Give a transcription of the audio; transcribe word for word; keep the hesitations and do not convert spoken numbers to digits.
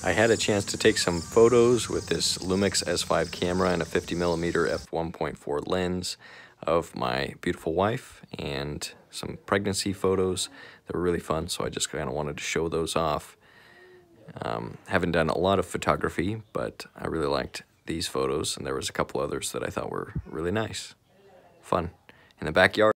I had a chance to take some photos with this Lumix S five camera and a fifty millimeter f one point four lens of my beautiful wife, and some pregnancy photos that were really fun, so I just kind of wanted to show those off. Um, haven't done a lot of photography, but I really liked these photos, and there was a couple others that I thought were really nice. Fun. In the backyard.